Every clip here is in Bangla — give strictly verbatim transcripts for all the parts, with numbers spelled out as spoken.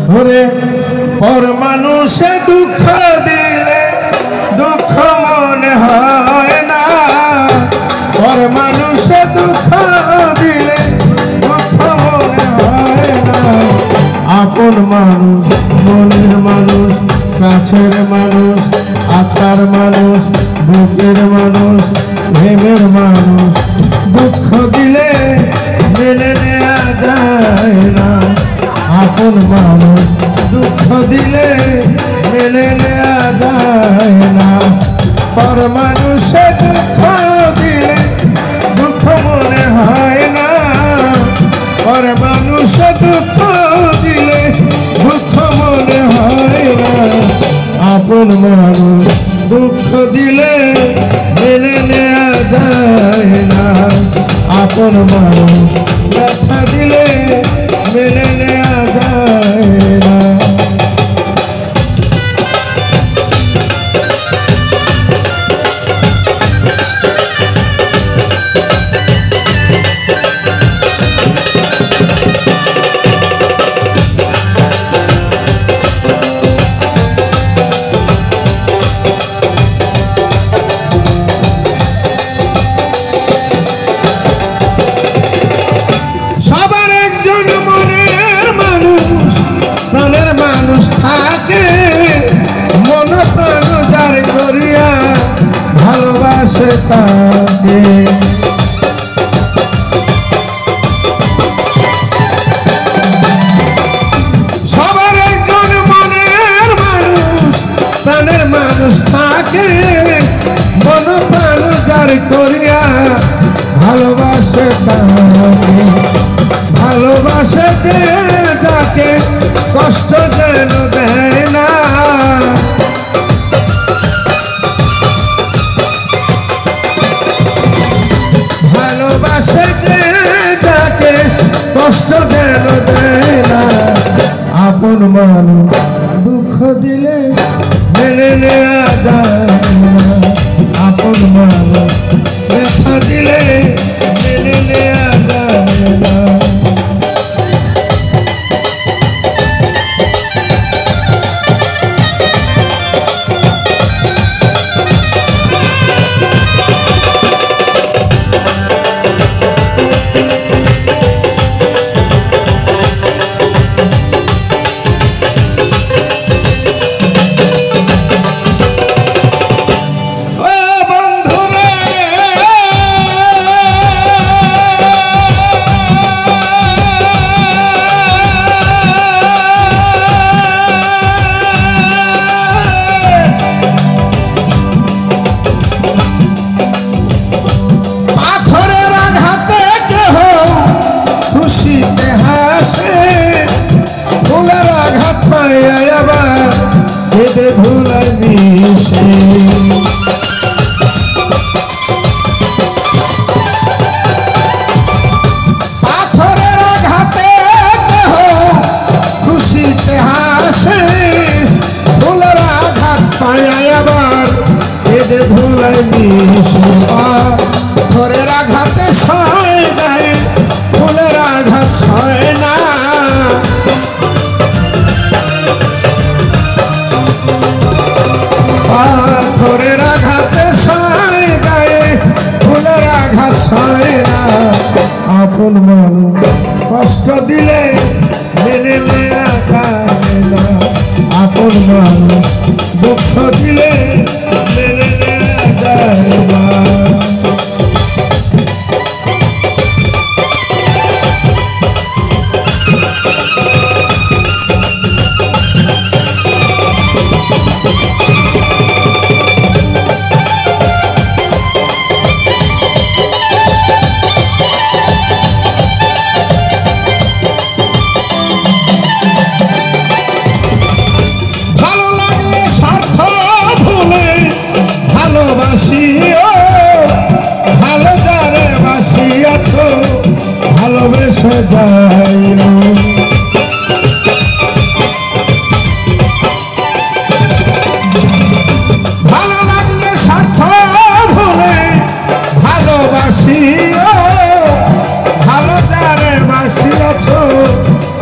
ওরে পর মানুষে দুঃখ দিলে দুঃখ মনে হয় না, পর মানুষে দুঃখ দিলে দুঃখ মনে হয় না। আপন মানুষ, মনের মানুষ, কাছের মানুষ, আত্মার মানুষ, বুকের মানুষ, প্রেমের মানুষ, দুঃখ দিলে মেনে নেওয়া যায় না। আপন মানুষ দুঃখ দিলে মেনে নেওয়া যায় না। পর মানুষে দুঃখ দিলে দুঃখ মনে হয় না, পর মানুষে দুঃখ দিলে দুঃখ মনে হয় না। আপন মানুষ দুঃখ দিলে মেনে নেওয়া যায় না। আপন মানুষ ব্যথা দিলে মেনে নেওয়া যায় না। প্রাণের মানুষ থাকে মন প্রাণ যার করিয়া ভালোবাসে তাকে। সবার একজন মনের মানুষ, প্রাণের মানুষ থাকে মন প্রাণ যার করিয়া ভালোবাসে তাকে। ভালোবাসে তাকে কষ্ট যেন দেয় না। ভালোবাসে তাকে কষ্ট যেন দেয় না। আপন মানুষ দুঃখ দিলে মেনে নেওয়া যায় না। আপন মানুষ ব্যথা দিলে মেনে নেওয়া যায় না। ফুলের আঘাত পায় আবার কেঁদে ভুলায় মিশে। পাথরের আঘাতে দেহ খুশিতে হাসে, ফুলের আঘাত পায় আবার কেঁদে ভুলায় মিশে। পাথরের আঘাতে সয় দেয়, ফুলের আঘাত সয় না। পাথরের আঘাতে সয় গায়ে, ফুলের আঘাত সয় না। আপন মানুষ কষ্ট দিলে মেনে নেওয়া যায় না। আপন মানুষ দুঃখ দিলে মেনে নেওয়া যায় না।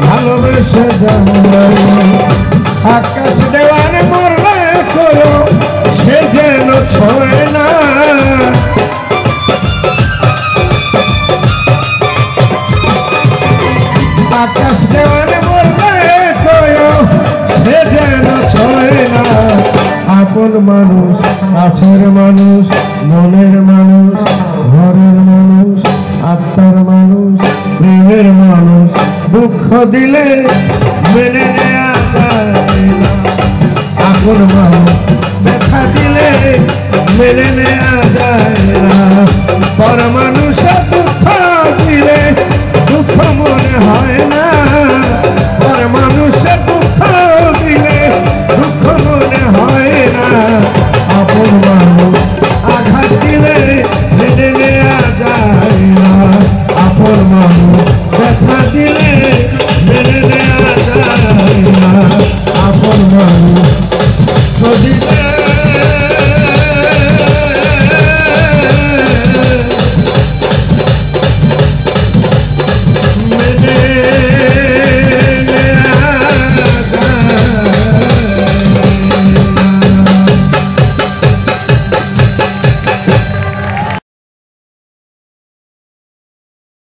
ভালোবেসে যায় আকাশ দেওয়ার মরলে করো সে যেন ছয় না আকাশ দেওয়ার মরলে করো সে যেন ছয় না আপন মানুষ কাছের মানুষ মনের মানুষ ঘরের মানুষ আত্মার মানুষ প্রেমের মানুষ দুঃখ দিলে মেনে নেওয়া যায় না আপন মানুষ ব্যথা দিলে মেনে নেওয়া যায় না পর মানুষ দুঃখ দিলে দুঃখ মনে হয় না